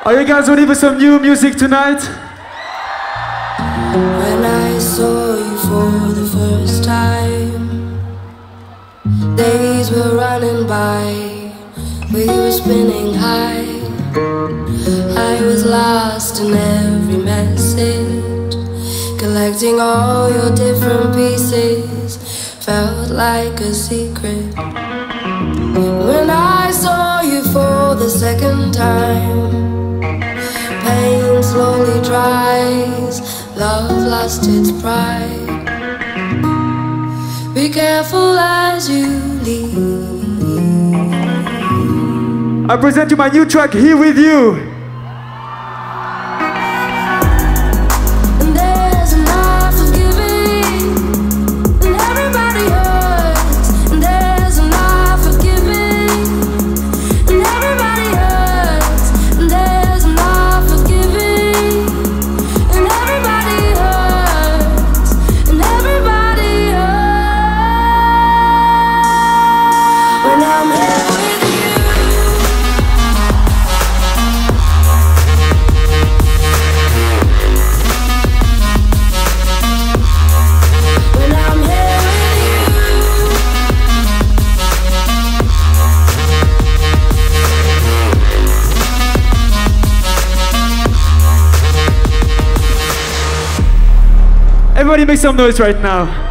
Are you guys ready for some new music tonight? When I saw you for the first time, days were running by, we were spinning high. I was lost in every message, collecting all your different pieces, felt like a secret. When I saw you for the second time, pain slowly dries, love lost its pride. Be careful as you leave. I present you my new track, Here With You. Everybody make some noise right now.